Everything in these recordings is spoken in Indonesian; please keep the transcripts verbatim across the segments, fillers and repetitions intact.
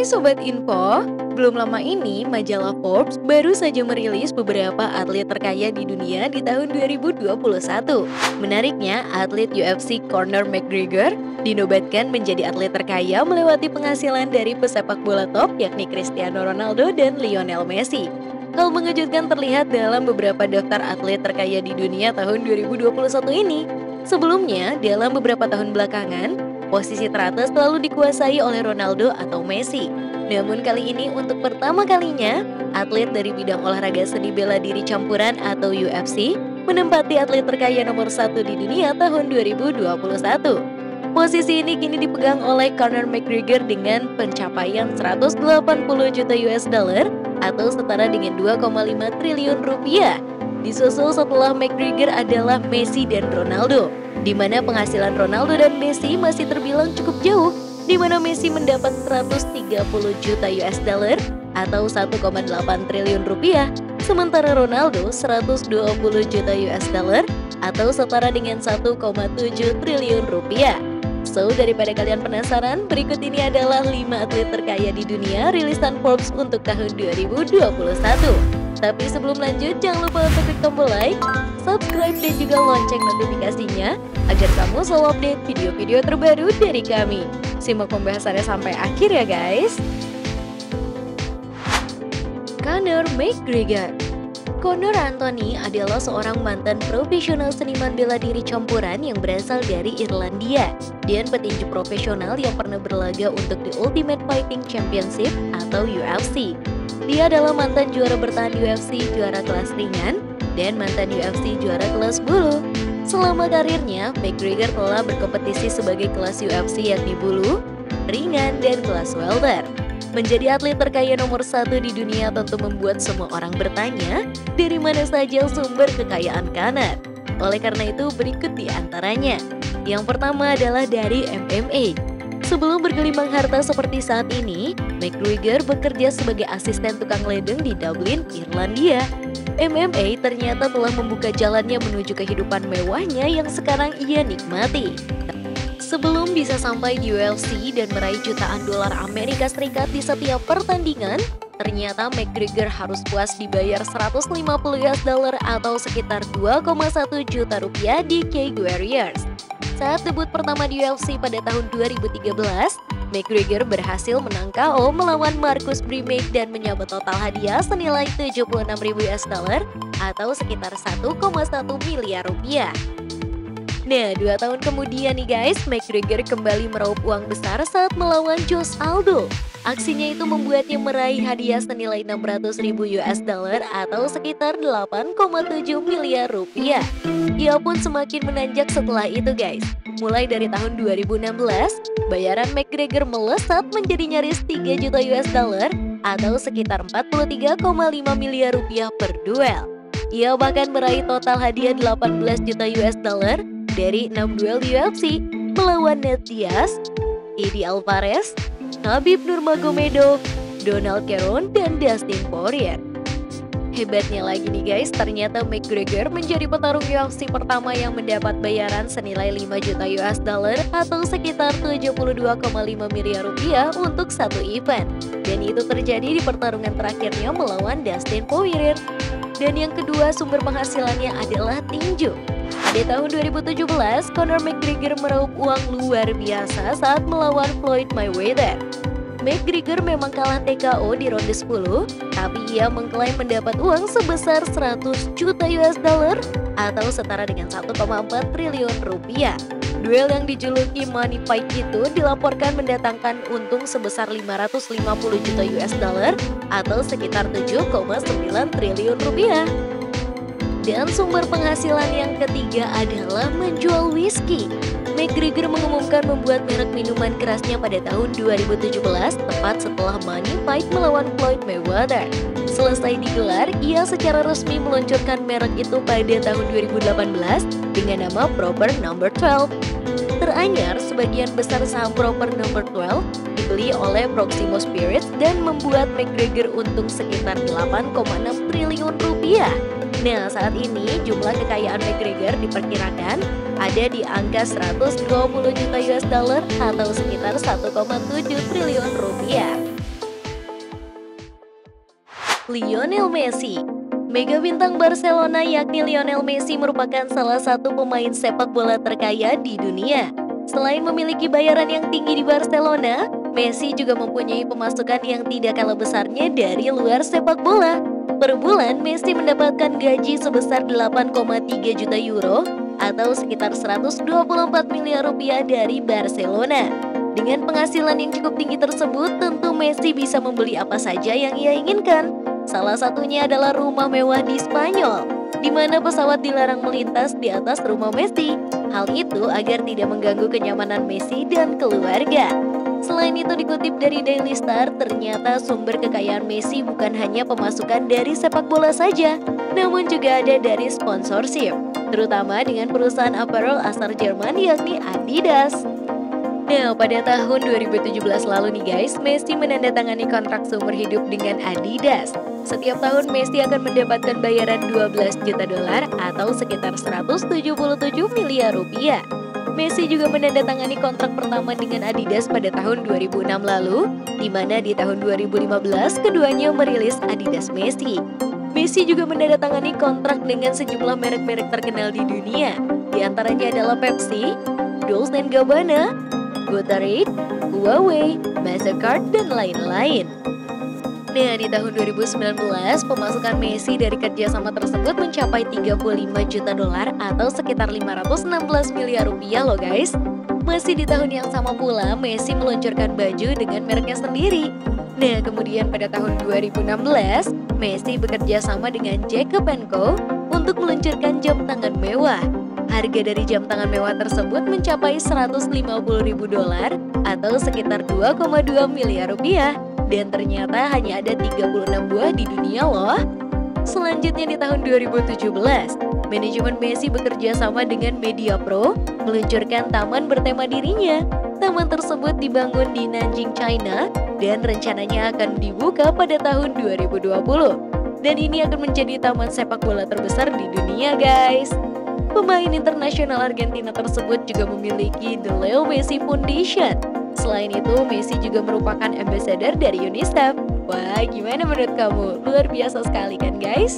Hai Sobat Info, belum lama ini majalah Forbes baru saja merilis beberapa atlet terkaya di dunia di tahun dua ribu dua puluh satu. Menariknya, atlet U F C Conor McGregor dinobatkan menjadi atlet terkaya melewati penghasilan dari pesepak bola top yakni Cristiano Ronaldo dan Lionel Messi. Hal mengejutkan terlihat dalam beberapa daftar atlet terkaya di dunia tahun dua ribu dua puluh satu ini. Sebelumnya, dalam beberapa tahun belakangan, posisi teratas selalu dikuasai oleh Ronaldo atau Messi. Namun kali ini untuk pertama kalinya, atlet dari bidang olahraga seni bela diri campuran atau U F C menempati atlet terkaya nomor satu di dunia tahun dua ribu dua puluh satu. Posisi ini kini dipegang oleh Conor McGregor dengan pencapaian seratus delapan puluh juta U S dollar atau setara dengan dua koma lima triliun rupiah. Disusul setelah McGregor adalah Messi dan Ronaldo, di mana penghasilan Ronaldo dan Messi masih terbilang cukup jauh, di mana Messi mendapat seratus tiga puluh juta U S dollar atau satu koma delapan triliun rupiah, sementara Ronaldo seratus dua puluh juta U S dollar atau setara dengan satu koma tujuh triliun rupiah. So, daripada kalian penasaran, berikut ini adalah lima atlet terkaya di dunia rilisan Forbes untuk tahun dua ribu dua puluh satu. Tapi sebelum lanjut, jangan lupa untuk klik tombol like, subscribe, dan juga lonceng notifikasinya agar kamu selalu update video-video terbaru dari kami. Simak pembahasannya sampai akhir ya guys. Conor McGregor. Conor Anthony adalah seorang mantan profesional seniman bela diri campuran yang berasal dari Irlandia dan petinju profesional yang pernah berlaga untuk The Ultimate Fighting Championship atau U F C. Dia adalah mantan juara bertahan U F C juara kelas ringan dan mantan U F C juara kelas bulu. Selama karirnya, McGregor telah berkompetisi sebagai kelas U F C yakni bulu, ringan, dan kelas welter. Menjadi atlet terkaya nomor satu di dunia tentu membuat semua orang bertanya, dari mana saja sumber kekayaan Conor? Oleh karena itu, berikut di antaranya. Yang pertama adalah dari M M A. Sebelum bergelimang harta seperti saat ini, McGregor bekerja sebagai asisten tukang ledeng di Dublin, Irlandia. M M A ternyata telah membuka jalannya menuju kehidupan mewahnya yang sekarang ia nikmati. Sebelum bisa sampai di U F C dan meraih jutaan dolar Amerika Serikat di setiap pertandingan, ternyata McGregor harus puas dibayar seratus lima puluh U S dollar atau sekitar dua koma satu juta rupiah di Cage Warriors. Saat debut pertama di U F C pada tahun dua ribu tiga belas, McGregor berhasil menang K O melawan Marcus Brimage dan menyabet total hadiah senilai tujuh puluh enam ribu U S dollar atau sekitar satu koma satu miliar rupiah. Nah, dua tahun kemudian nih guys, McGregor kembali meraup uang besar saat melawan Jose Aldo. Aksinya itu membuatnya meraih hadiah senilai enam ratus ribu U S dollar atau sekitar delapan koma tujuh miliar rupiah. Ia pun semakin menanjak setelah itu guys. Mulai dari tahun dua ribu enam belas, bayaran McGregor melesat menjadi nyaris tiga juta U S dollar atau sekitar empat puluh tiga koma lima miliar rupiah per duel. Ia bahkan meraih total hadiah delapan belas juta U S dollar dari enam duel U F C melawan Nate Diaz, Eddie Alvarez, Khabib Nurmagomedov, Donald Cerrone, dan Dustin Poirier. Hebatnya lagi nih guys, ternyata McGregor menjadi petarung U F C pertama yang mendapat bayaran senilai lima juta U S dollar atau sekitar tujuh puluh dua koma lima miliar rupiah untuk satu event. Dan itu terjadi di pertarungan terakhirnya melawan Dustin Poirier. Dan yang kedua sumber penghasilannya adalah tinju. Pada tahun dua ribu tujuh belas, Conor McGregor meraup uang luar biasa saat melawan Floyd Mayweather. McGregor memang kalah T K O di ronde sepuluh, tapi ia mengklaim mendapat uang sebesar seratus juta U S dollar atau setara dengan satu koma empat triliun rupiah. Duel yang dijuluki Money Fight itu dilaporkan mendatangkan untung sebesar lima ratus lima puluh juta U S dollar atau sekitar tujuh koma sembilan triliun rupiah. Dan sumber penghasilan yang ketiga adalah menjual whisky. McGregor mengumumkan membuat merek minuman kerasnya pada tahun dua ribu tujuh belas, tepat setelah Money Fight melawan Floyd Mayweather. Selesai digelar, ia secara resmi meluncurkan merek itu pada tahun dua ribu delapan belas dengan nama Proper Number twelve. Teranyar, sebagian besar saham Proper Number twelve dibeli oleh Proximo Spirits dan membuat McGregor untung sekitar delapan koma enam triliun rupiah. Nah, saat ini jumlah kekayaan McGregor diperkirakan ada di angka seratus dua puluh juta U S dollar atau sekitar satu koma tujuh triliun rupiah. Lionel Messi. Mega bintang Barcelona yakni Lionel Messi merupakan salah satu pemain sepak bola terkaya di dunia. Selain memiliki bayaran yang tinggi di Barcelona, Messi juga mempunyai pemasukan yang tidak kalah besarnya dari luar sepak bola. Per bulan, Messi mendapatkan gaji sebesar delapan koma tiga juta euro atau sekitar seratus dua puluh empat miliar rupiah dari Barcelona. Dengan penghasilan yang cukup tinggi tersebut, tentu Messi bisa membeli apa saja yang ia inginkan. Salah satunya adalah rumah mewah di Spanyol, di mana pesawat dilarang melintas di atas rumah Messi. Hal itu agar tidak mengganggu kenyamanan Messi dan keluarga. Selain itu, dikutip dari Daily Star, ternyata sumber kekayaan Messi bukan hanya pemasukan dari sepak bola saja, namun juga ada dari sponsorship, terutama dengan perusahaan apparel asal Jerman yakni Adidas. Nah, pada tahun dua ribu tujuh belas lalu nih guys, Messi menandatangani kontrak seumur hidup dengan Adidas. Setiap tahun Messi akan mendapatkan bayaran dua belas juta dolar atau sekitar seratus tujuh puluh tujuh miliar rupiah. Messi juga menandatangani kontrak pertama dengan Adidas pada tahun dua ribu enam lalu, di mana di tahun dua ribu lima belas keduanya merilis Adidas Messi. Messi juga menandatangani kontrak dengan sejumlah merek-merek terkenal di dunia, di antaranya adalah Pepsi, Dolce and Gabbana, Gatorade, Huawei, Mastercard, dan lain-lain. Nah, di tahun dua ribu sembilan belas, pemasukan Messi dari kerjasama tersebut mencapai tiga puluh lima juta dolar atau sekitar lima ratus enam belas miliar rupiah loh guys. Masih di tahun yang sama pula, Messi meluncurkan baju dengan mereknya sendiri. Nah, kemudian pada tahun dua ribu enam belas, Messi bekerja sama dengan Jacob and Co untuk meluncurkan jam tangan mewah. Harga dari jam tangan mewah tersebut mencapai seratus lima puluh ribu dolar atau sekitar dua koma dua miliar rupiah. Dan ternyata hanya ada tiga puluh enam buah di dunia loh. Selanjutnya di tahun dua ribu tujuh belas, manajemen Messi bekerja sama dengan Media Pro meluncurkan taman bertema dirinya. Taman tersebut dibangun di Nanjing, China dan rencananya akan dibuka pada tahun dua ribu dua puluh. Dan ini akan menjadi taman sepak bola terbesar di dunia guys. Pemain internasional Argentina tersebut juga memiliki The Leo Messi Foundation. Selain itu, Messi juga merupakan ambassador dari UNICEF. Wah, gimana menurut kamu? Luar biasa sekali kan guys?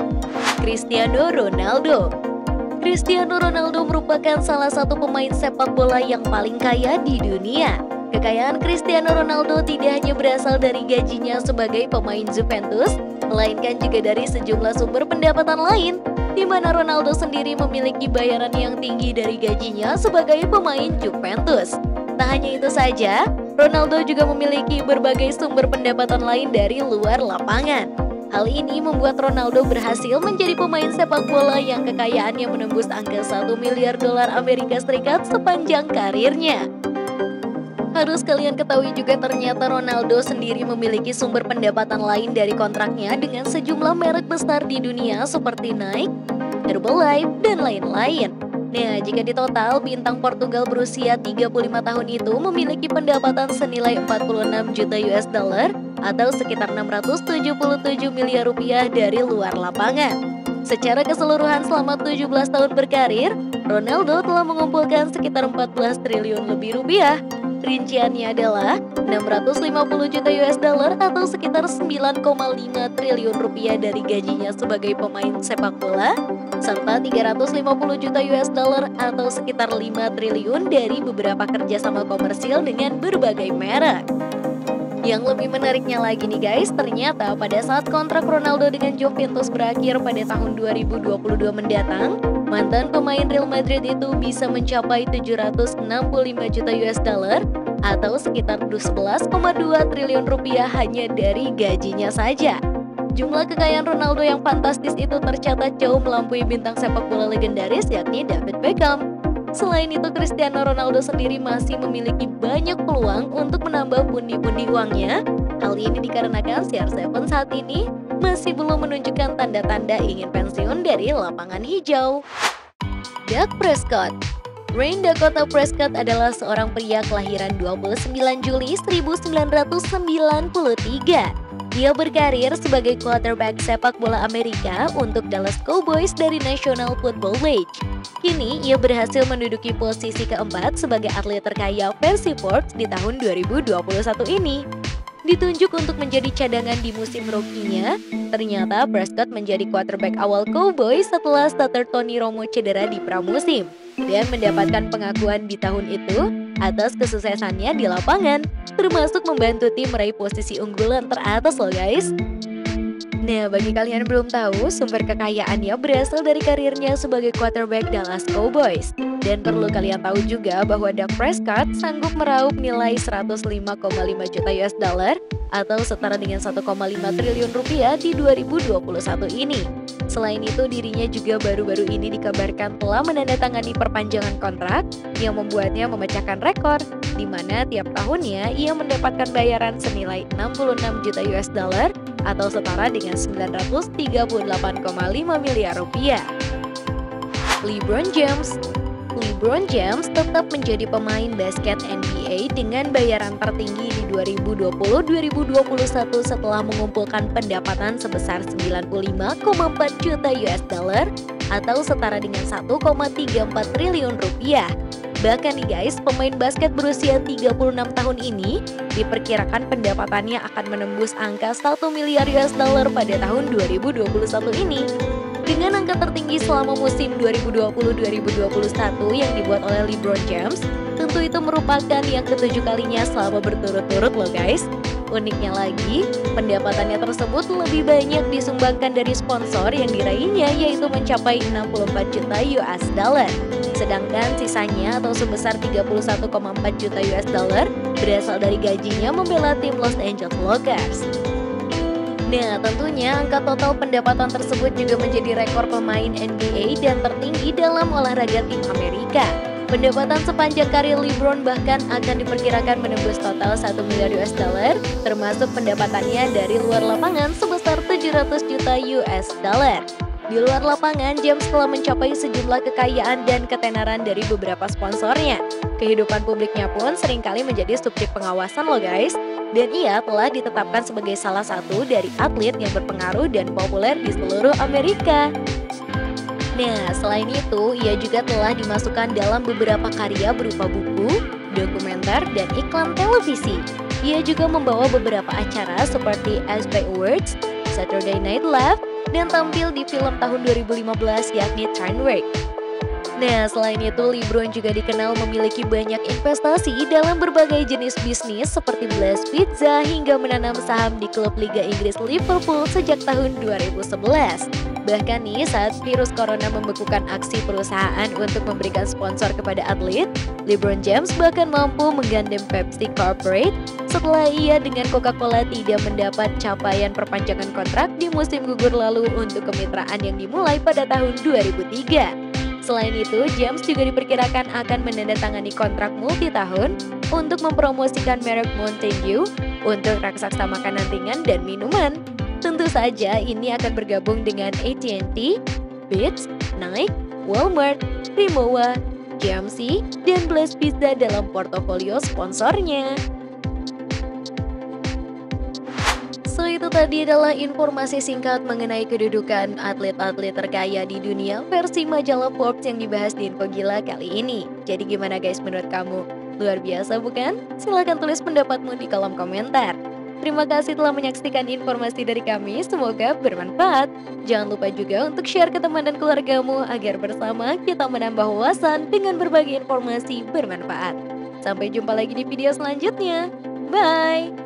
Cristiano Ronaldo. Cristiano Ronaldo merupakan salah satu pemain sepak bola yang paling kaya di dunia. Kekayaan Cristiano Ronaldo tidak hanya berasal dari gajinya sebagai pemain Juventus, melainkan juga dari sejumlah sumber pendapatan lain, di mana Ronaldo sendiri memiliki bayaran yang tinggi dari gajinya sebagai pemain Juventus. Tak hanya itu saja, Ronaldo juga memiliki berbagai sumber pendapatan lain dari luar lapangan. Hal ini membuat Ronaldo berhasil menjadi pemain sepak bola yang kekayaannya menembus angka satu miliar dolar Amerika Serikat sepanjang karirnya. Harus kalian ketahui juga ternyata Ronaldo sendiri memiliki sumber pendapatan lain dari kontraknya dengan sejumlah merek besar di dunia seperti Nike, Herbalife, dan lain-lain. Nah, jika ditotal, bintang Portugal berusia tiga puluh lima tahun itu memiliki pendapatan senilai empat puluh enam juta U S dollar atau sekitar enam ratus tujuh puluh tujuh miliar rupiah dari luar lapangan. Secara keseluruhan selama tujuh belas tahun berkarir, Ronaldo telah mengumpulkan sekitar empat belas triliun lebih rupiah. Rinciannya adalah enam ratus lima puluh juta U S dollar atau sekitar sembilan koma lima triliun rupiah dari gajinya sebagai pemain sepak bola, serta tiga ratus lima puluh juta U S dollar atau sekitar lima triliun dari beberapa kerjasama komersil dengan berbagai merek. Yang lebih menariknya lagi nih guys, ternyata pada saat kontrak Ronaldo dengan Juventus berakhir pada tahun dua ribu dua puluh dua mendatang, mantan pemain Real Madrid itu bisa mencapai tujuh ratus enam puluh lima juta U S dollar atau sekitar sebelas koma dua triliun rupiah hanya dari gajinya saja. Jumlah kekayaan Ronaldo yang fantastis itu tercatat jauh melampaui bintang sepak bola legendaris yakni David Beckham. Selain itu, Cristiano Ronaldo sendiri masih memiliki banyak peluang untuk menambah pundi-pundi uangnya. Hal ini dikarenakan C R tujuh saat ini masih belum menunjukkan tanda-tanda ingin pensiun dari lapangan hijau. Dak Prescott. Ryan Dakota Prescott adalah seorang pria kelahiran dua puluh sembilan Juli seribu sembilan ratus sembilan puluh tiga. Dia berkarir sebagai quarterback sepak bola Amerika untuk Dallas Cowboys dari National Football League. Kini, ia berhasil menduduki posisi keempat sebagai atlet terkaya versi Forbes di tahun dua ribu dua puluh satu ini. Ditunjuk untuk menjadi cadangan di musim rookie-nya, ternyata Prescott menjadi quarterback awal Cowboys setelah starter Tony Romo cedera di pramusim dan mendapatkan pengakuan di tahun itu atas kesuksesannya di lapangan, termasuk membantu tim meraih posisi unggulan teratas loh guys. Nah, bagi kalian yang belum tahu, sumber kekayaannya berasal dari karirnya sebagai quarterback Dallas Cowboys. Dan perlu kalian tahu juga bahwa Dak Prescott sanggup meraup nilai seratus lima koma lima juta U S dollar atau setara dengan satu koma lima triliun rupiah di dua ribu dua puluh satu ini. Selain itu, dirinya juga baru-baru ini dikabarkan telah menandatangani perpanjangan kontrak yang membuatnya memecahkan rekor, di mana tiap tahunnya ia mendapatkan bayaran senilai enam puluh enam juta U S dollar atau setara dengan sembilan ratus tiga puluh delapan koma lima miliar rupiah. LeBron James LeBron James tetap menjadi pemain basket N B A dengan bayaran tertinggi di dua ribu dua puluh dua ribu dua puluh satu setelah mengumpulkan pendapatan sebesar sembilan puluh lima koma empat juta U S dollar atau setara dengan satu koma tiga empat triliun rupiah. Bahkan nih guys, pemain basket berusia tiga puluh enam tahun ini diperkirakan pendapatannya akan menembus angka satu miliar U S dollar pada tahun dua ribu dua puluh satu ini. Dengan angka tertinggi selama musim dua ribu dua puluh dua ribu dua puluh satu yang dibuat oleh LeBron James, tentu itu merupakan yang ketujuh kalinya selama berturut-turut loh guys. Uniknya lagi, pendapatannya tersebut lebih banyak disumbangkan dari sponsor yang diraihnya yaitu mencapai enam puluh empat juta U S dollar. Sedangkan sisanya atau sebesar tiga puluh satu koma empat juta U S dollar berasal dari gajinya membela tim Los Angeles Lakers. Nah, tentunya angka total pendapatan tersebut juga menjadi rekor pemain N B A dan tertinggi dalam olahraga tim Amerika. Pendapatan sepanjang karir LeBron bahkan akan diperkirakan menembus total satu miliar U S dollar, termasuk pendapatannya dari luar lapangan sebesar tujuh ratus juta U S dollar. Di luar lapangan, James telah mencapai sejumlah kekayaan dan ketenaran dari beberapa sponsornya. Kehidupan publiknya pun seringkali menjadi subjek pengawasan loh guys. Dan ia telah ditetapkan sebagai salah satu dari atlet yang berpengaruh dan populer di seluruh Amerika. Nah, selain itu, ia juga telah dimasukkan dalam beberapa karya berupa buku, dokumenter, dan iklan televisi. Ia juga membawa beberapa acara seperti E S P Y Awards, Saturday Night Live, dan tampil di film tahun dua ribu lima belas yakni Trainwreck. Nah, selain itu, LeBron juga dikenal memiliki banyak investasi dalam berbagai jenis bisnis seperti Blast Pizza hingga menanam saham di klub Liga Inggris Liverpool sejak tahun dua ribu sebelas. Bahkan nih, saat virus corona membekukan aksi perusahaan untuk memberikan sponsor kepada atlet, LeBron James bahkan mampu menggandeng Pepsi Corporate setelah ia dengan Coca-Cola tidak mendapat capaian perpanjangan kontrak di musim gugur lalu untuk kemitraan yang dimulai pada tahun dua ribu tiga. Selain itu, James juga diperkirakan akan menandatangani kontrak multi tahun untuk mempromosikan merek Mountain Dew untuk raksasa makanan ringan dan minuman. Tentu saja ini akan bergabung dengan A T and T, Beats, Nike, Walmart, Rimowa, G M C, dan Blast Pizza dalam portofolio sponsornya. So, itu tadi adalah informasi singkat mengenai kedudukan atlet-atlet terkaya di dunia versi majalah Forbes yang dibahas di Info Gila kali ini. Jadi gimana guys menurut kamu? Luar biasa bukan? Silahkan tulis pendapatmu di kolom komentar. Terima kasih telah menyaksikan informasi dari kami, semoga bermanfaat. Jangan lupa juga untuk share ke teman dan keluargamu agar bersama kita menambah wawasan dengan berbagai informasi bermanfaat. Sampai jumpa lagi di video selanjutnya. Bye!